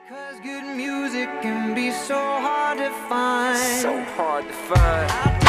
Because good music can be so hard to find. So hard to find.